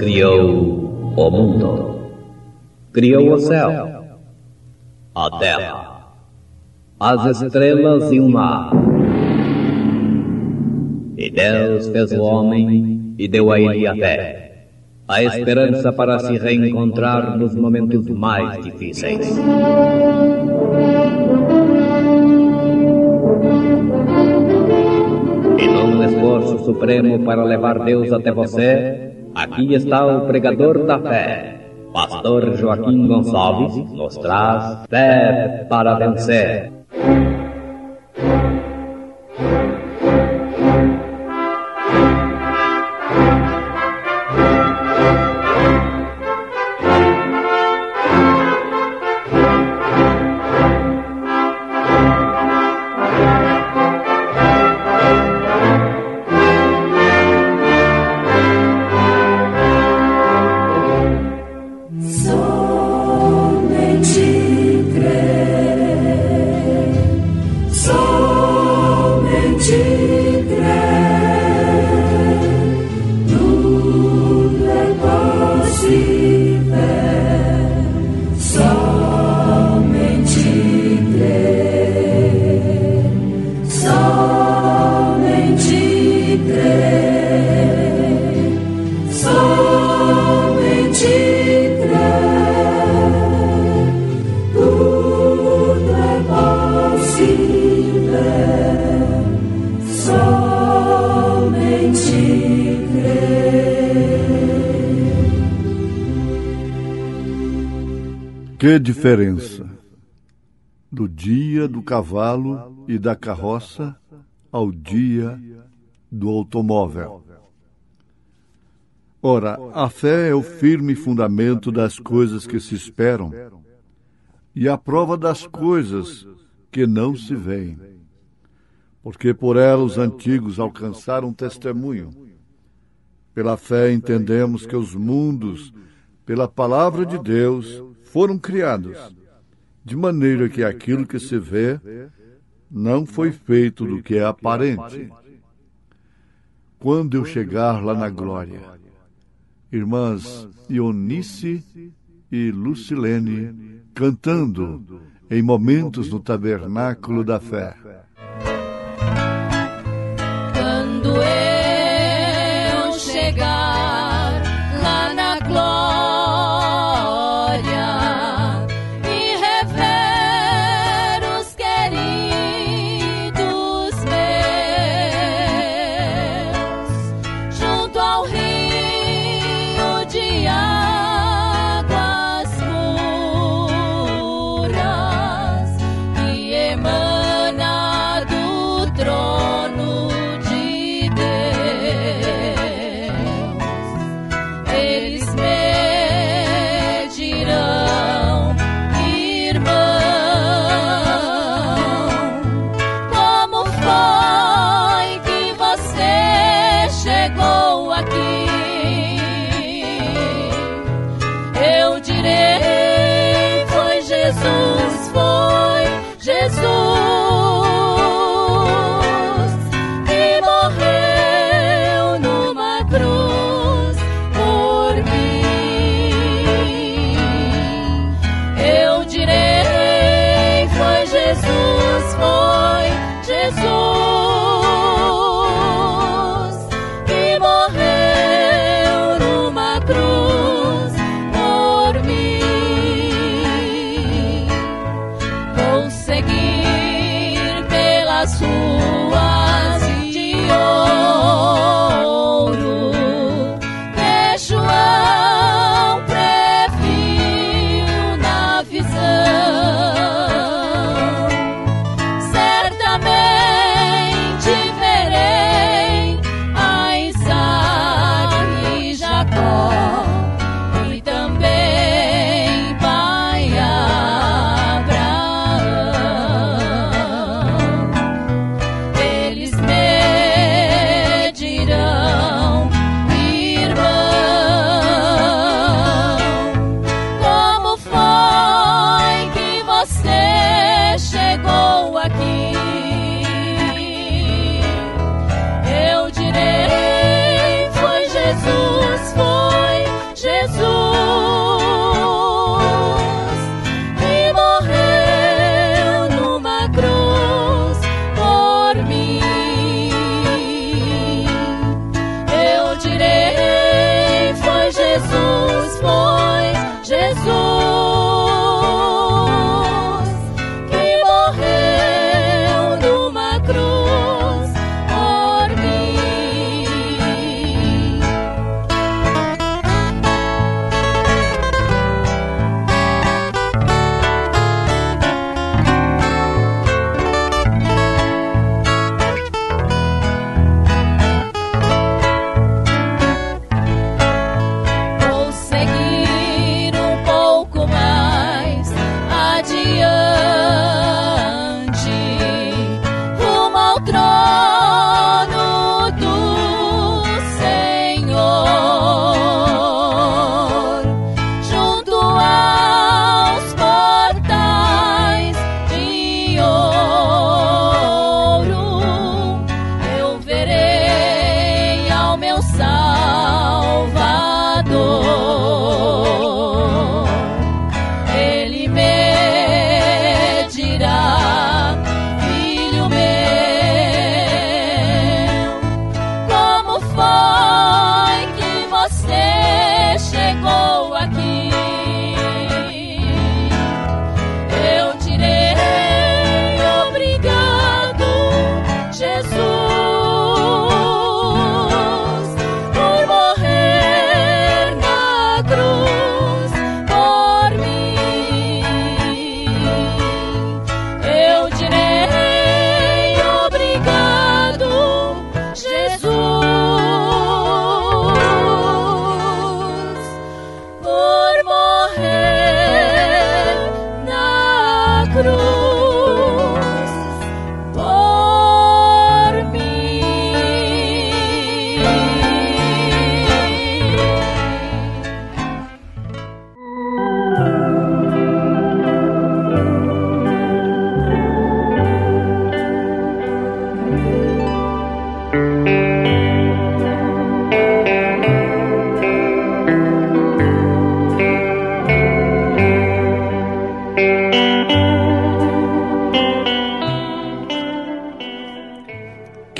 criou o mundo. Criou o céu, a terra, as estrelas e o mar. E Deus fez o homem e deu a ele a fé, a esperança para se reencontrar nos momentos mais difíceis. E num esforço supremo para levar Deus até você, aqui está o pregador da fé, Pastor Joaquim Gonçalves, nos traz Fé para Vencer. Que diferença do dia do cavalo e da carroça ao dia do automóvel. Ora, a fé é o firme fundamento das coisas que se esperam e a prova das coisas que não se veem, porque por ela os antigos alcançaram testemunho. Pela fé entendemos que os mundos, pela palavra de Deus, foram criados, de maneira que aquilo que se vê não foi feito do que é aparente. Quando eu chegar lá na glória, irmãs Ionice e Lucilene cantando em momentos no tabernáculo da fé. Quando eu chegar lá na glória e rever os queridos meus junto ao rio de águas puras que emana do trono de Deus.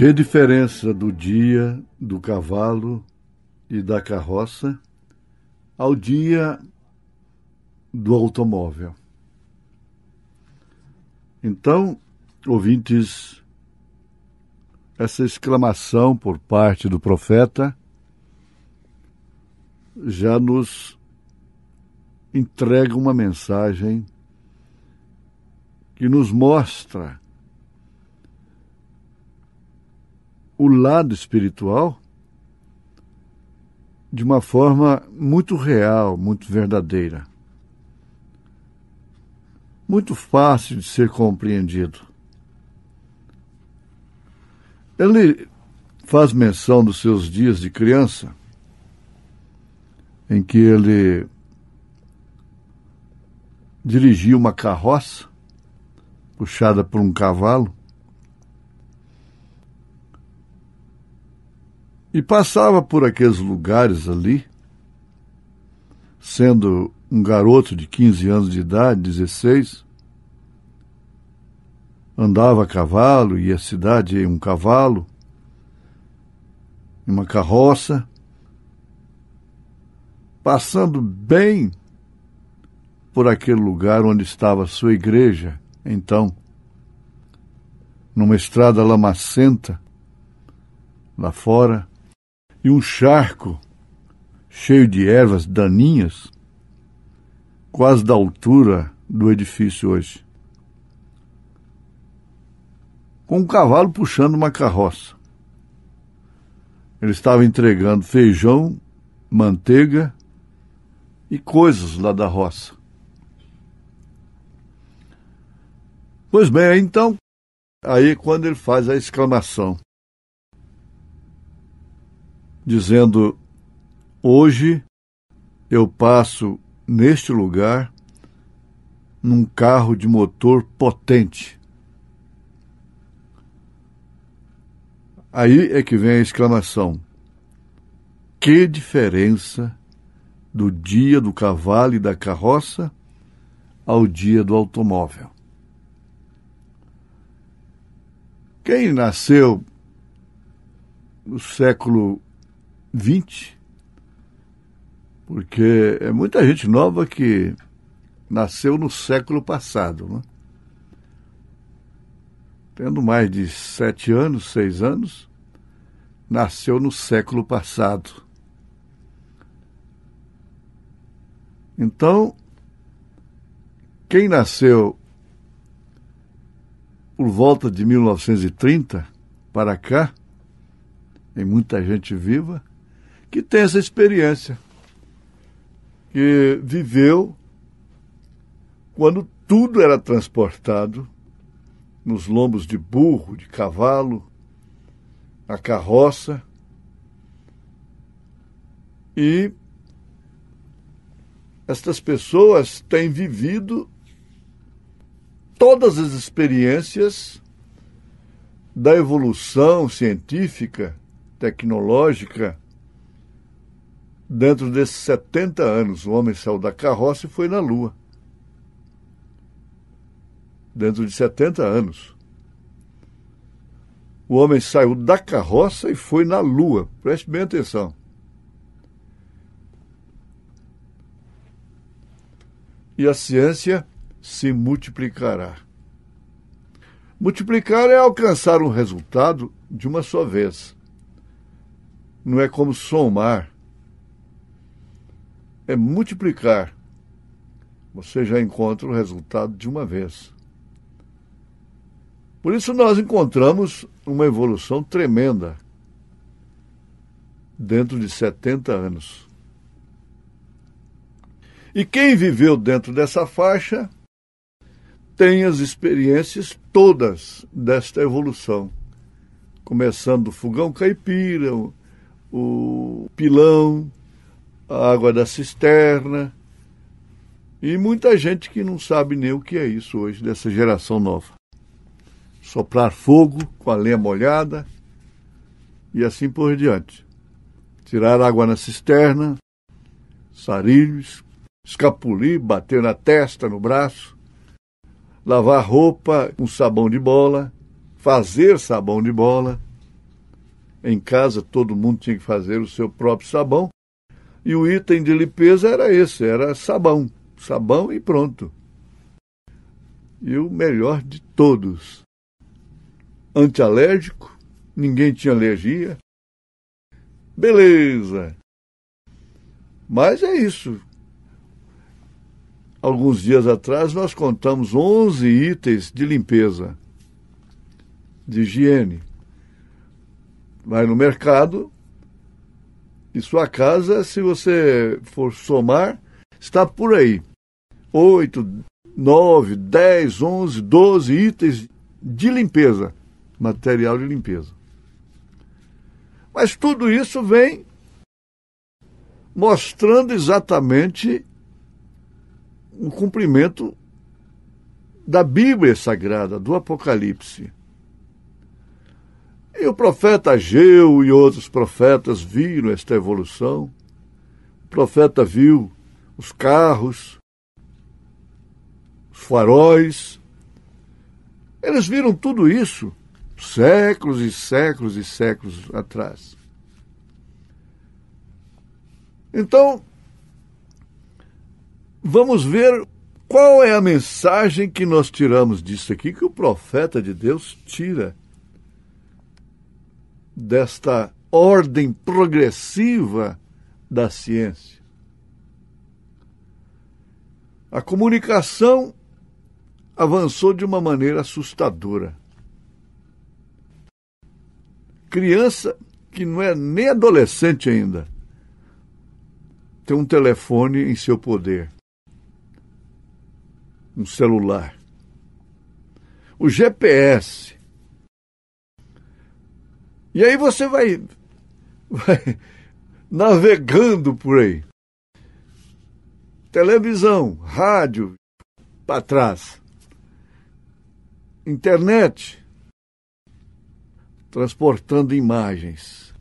Que diferença do dia do cavalo e da carroça ao dia do automóvel. Então, ouvintes, essa exclamação por parte do profeta já nos entrega uma mensagem que nos mostra o lado espiritual de uma forma muito real, muito verdadeira, muito fácil de ser compreendido. Ele faz menção dos seus dias de criança, em que ele dirigia uma carroça puxada por um cavalo e passava por aqueles lugares ali, sendo um garoto de 15 anos de idade, 16, andava a cavalo, ia à cidade em um cavalo, em uma carroça, passando bem por aquele lugar onde estava a sua igreja, então, numa estrada lamacenta, lá fora, e um charco cheio de ervas daninhas, quase da altura do edifício hoje. Com um cavalo puxando uma carroça. Ele estava entregando feijão, manteiga e coisas lá da roça. Pois bem, então, aí quando ele faz a exclamação, dizendo: hoje eu passo neste lugar num carro de motor potente. Aí é que vem a exclamação: que diferença do dia do cavalo e da carroça ao dia do automóvel. Quem nasceu no século XX, porque é muita gente nova que nasceu no século passado, né? Tendo mais de 7 anos, 6 anos, nasceu no século passado. Então, quem nasceu por volta de 1930 para cá, tem muita gente viva que tem essa experiência, que viveu quando tudo era transportado nos lombos de burro, de cavalo, a carroça, e estas pessoas têm vivido todas as experiências da evolução científica, tecnológica. Dentro desses 70 anos, o homem saiu da carroça e foi na Lua. Dentro de 70 anos, o homem saiu da carroça e foi na Lua. Preste bem atenção. E a ciência se multiplicará. Multiplicar é alcançar um resultado de uma só vez. Não é como somar. É multiplicar. Você já encontra o resultado de uma vez. Por isso nós encontramos uma evolução tremenda dentro de 70 anos. E quem viveu dentro dessa faixa tem as experiências todas desta evolução. Começando do fogão caipira, o pilão, a água da cisterna, e muita gente que não sabe nem o que é isso hoje, dessa geração nova. Soprar fogo com a lenha molhada e assim por diante. Tirar água na cisterna, sarilhos, escapulir, bater na testa, no braço, lavar roupa com sabão de bola, fazer sabão de bola, Em casa todo mundo tinha que fazer o seu próprio sabão. E o item de limpeza era esse, era sabão. Sabão e pronto. E o melhor de todos. Antialérgico, ninguém tinha alergia. Beleza. Mas é isso. Alguns dias atrás nós contamos 11 itens de limpeza, de higiene. Vai no mercado e sua casa, se você for somar, está por aí. 8, 9, 10, 11, 12 itens de limpeza, material de limpeza. Mas tudo isso vem mostrando exatamente o cumprimento da Bíblia Sagrada, do Apocalipse. E o profeta Ageu e outros profetas viram esta evolução. O profeta viu os carros, os faróis. Eles viram tudo isso séculos e séculos e séculos atrás. Então, vamos ver qual é a mensagem que nós tiramos disso aqui, que o profeta de Deus tira desta ordem progressiva da ciência. A comunicação avançou de uma maneira assustadora. Criança que não é nem adolescente ainda tem um telefone em seu poder, um celular. O GPS. E aí você vai navegando por aí. Televisão, rádio, para trás. Internet, transportando imagens.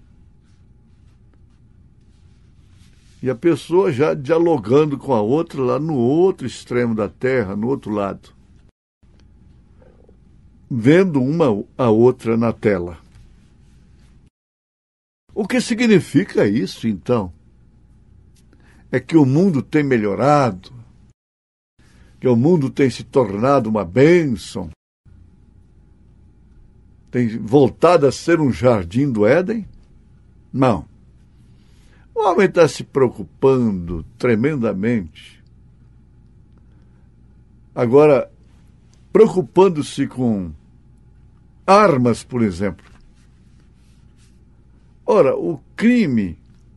E a pessoa já dialogando com a outra lá no outro extremo da Terra, no outro lado. Vendo uma a outra na tela. O que significa isso, então? É que o mundo tem melhorado, que o mundo tem se tornado uma bênção, tem voltado a ser um jardim do Éden? Não. O homem está se preocupando tremendamente. Agora, preocupando-se com armas, por exemplo. Ora, o crime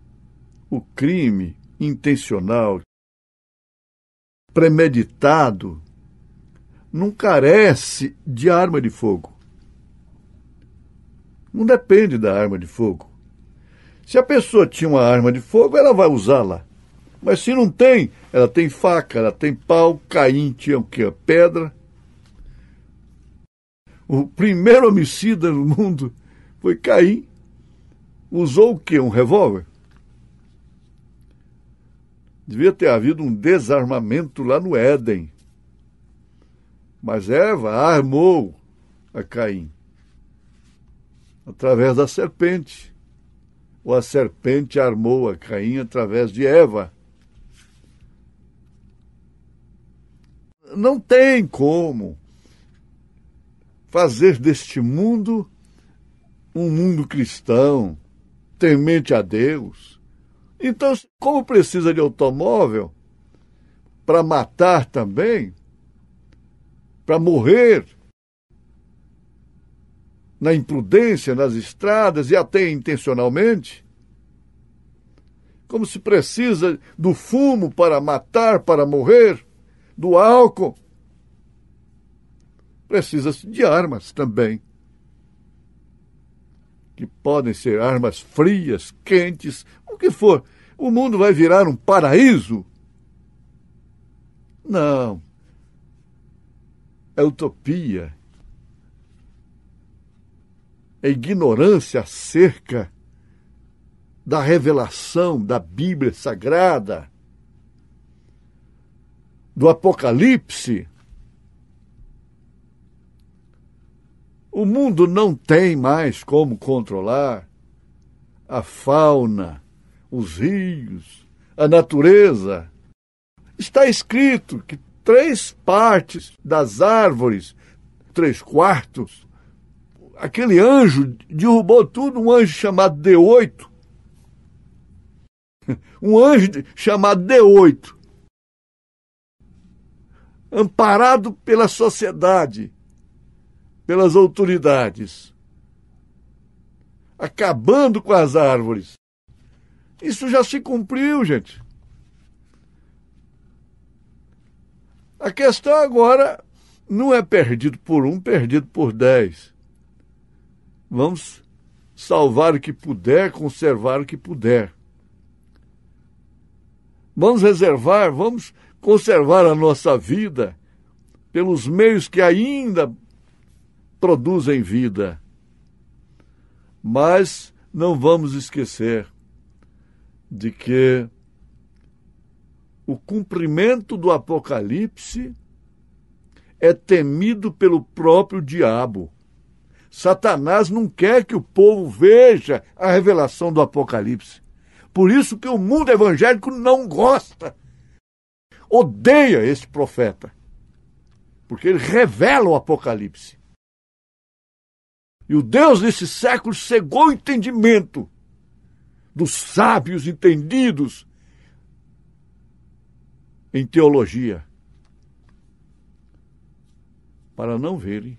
intencional, premeditado, não carece de arma de fogo. Não depende da arma de fogo. Se a pessoa tinha uma arma de fogo, ela vai usá-la. Mas se não tem, ela tem faca, ela tem pau. Caim tinha o quê? Pedra. O primeiro homicida no mundo foi Caim. Usou o quê? Um revólver? Devia ter havido um desarmamento lá no Éden. Mas Eva armou a Caim através da serpente. Ou a serpente armou a Caim através de Eva. Não tem como fazer deste mundo um mundo cristão, temente a Deus. Então, como precisa de automóvel para matar também, para morrer na imprudência, nas estradas e até intencionalmente, como se precisa do fumo para matar, para morrer, do álcool, precisa-se de armas também, que podem ser armas frias, quentes, o que for. O mundo vai virar um paraíso? Não. É utopia. É ignorância acerca da revelação da Bíblia Sagrada, do Apocalipse. O mundo não tem mais como controlar. a fauna, os rios, a natureza. Está escrito que 3/4 das árvores, 3/4, aquele anjo derrubou tudo, um anjo chamado D8. Um anjo chamado D8. Amparado pela sociedade, pelas autoridades, acabando com as árvores. Isso já se cumpriu, gente. A questão agora não é perdido por 1, perdido por 10. Vamos salvar o que puder, conservar o que puder. Vamos reservar, vamos conservar a nossa vida pelos meios que ainda produzem vida. Mas não vamos esquecer de que o cumprimento do Apocalipse é temido pelo próprio diabo. Satanás não quer que o povo veja a revelação do Apocalipse. Por isso que o mundo evangélico não gosta, odeia esse profeta, porque ele revela o Apocalipse. E o Deus desse século cegou o entendimento dos sábios entendidos em teologia, para não verem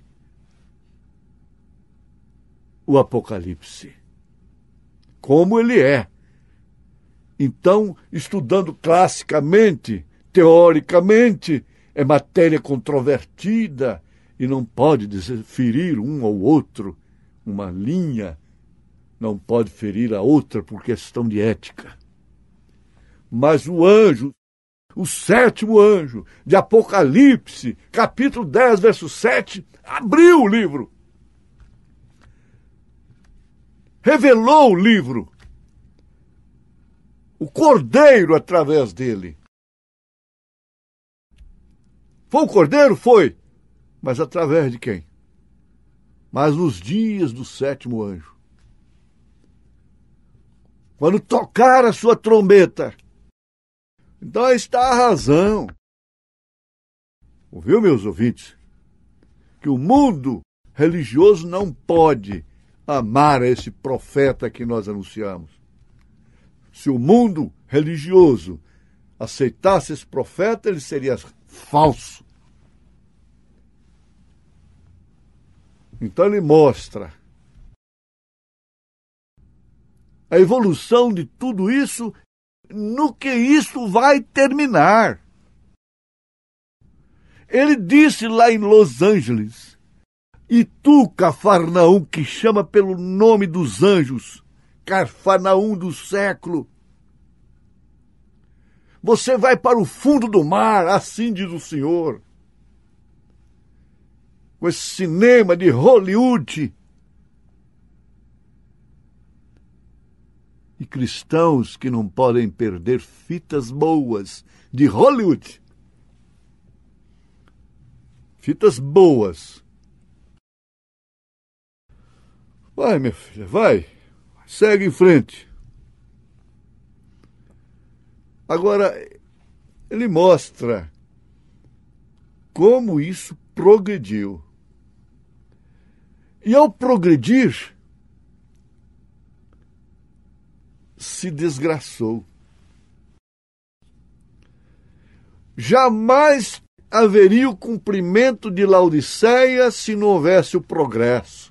o Apocalipse como ele é. Então, estudando classicamente, teoricamente, é matéria controvertida e não pode ferir um ou outro, uma linha não pode ferir a outra por questão de ética. Mas o anjo, o 7º anjo de Apocalipse, capítulo 10, verso 7, abriu o livro. Revelou o livro. O Cordeiro através dele. Foi o Cordeiro? Foi. Mas através de quem? Mas nos dias do 7º anjo. Quando tocar a sua trombeta. Então aí está a razão. Ouviu, meus ouvintes? Que o mundo religioso não pode amar esse profeta que nós anunciamos. Se o mundo religioso aceitasse esse profeta, ele seria falso. Então ele mostra a evolução de tudo isso, no que isso vai terminar. Ele disse lá em Los Angeles: e tu, Cafarnaum, que chama pelo nome dos anjos, Cafarnaum do século, você vai para o fundo do mar, assim diz o Senhor. Com esse cinema de Hollywood. E cristãos que não podem perder fitas boas de Hollywood. Fitas boas. Vai, minha filha, vai. Segue em frente. Agora, ele mostra como isso progrediu. E ao progredir, se desgraçou. Jamais haveria o cumprimento de Laodiceia se não houvesse o progresso.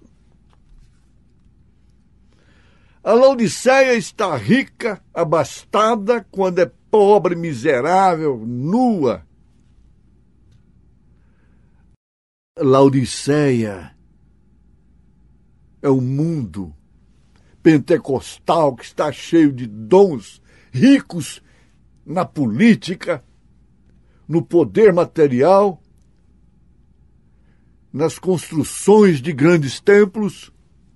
A Laodiceia está rica, abastada, quando é pobre, miserável, nua. Laodiceia é um mundo pentecostal que está cheio de dons, ricos na política, no poder material, nas construções de grandes templos,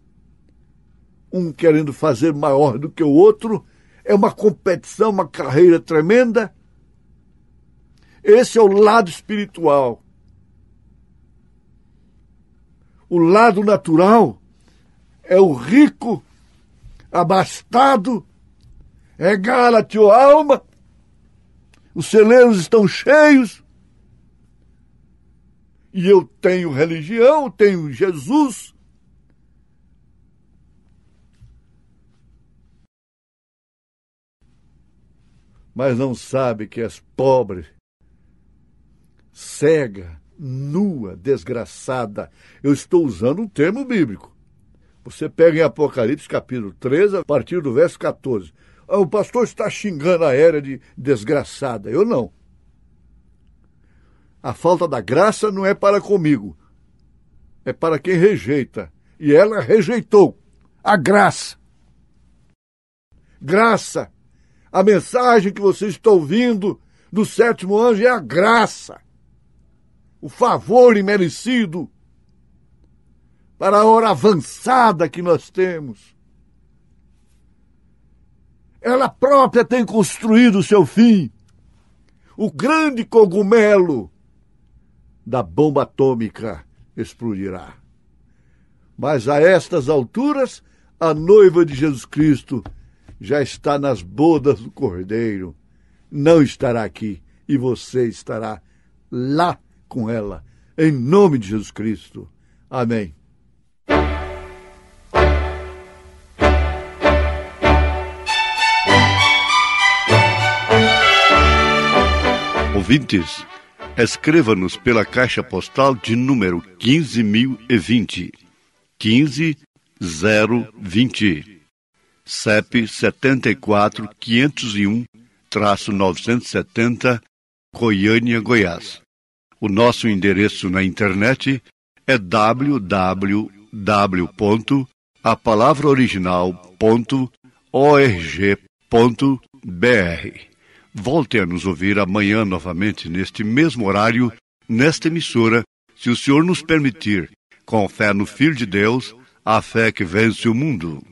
um querendo fazer maior do que o outro, é uma competição, uma carreira tremenda. Esse é o lado espiritual. O lado natural é o rico abastado, regala-te, ó alma, os celeiros estão cheios, e eu tenho religião, tenho Jesus. Mas não sabe que és pobre, cega, nua, desgraçada. Eu estou usando um termo bíblico. Você pega em Apocalipse capítulo 13, a partir do verso 14. O pastor está xingando a Era de desgraçada. Eu não. A falta da graça não é para comigo. É para quem rejeita. E ela rejeitou a graça. Graça. A mensagem que você está ouvindo do sétimo anjo é a graça. O favor imerecido para a hora avançada que nós temos. Ela própria tem construído o seu fim. O grande cogumelo da bomba atômica explodirá. Mas a estas alturas, a noiva de Jesus Cristo já está nas bodas do Cordeiro. Não estará aqui e você estará lá com ela. Em nome de Jesus Cristo. Amém. Ouvintes, escreva-nos pela caixa postal de número 15.020, 15020, CEP 74.501-970, Goiânia, Goiás. O nosso endereço na internet é www.apalavraoriginal.org.br. Volte a nos ouvir amanhã novamente neste mesmo horário, nesta emissora, se o Senhor nos permitir, com fé no Filho de Deus, a fé que vence o mundo.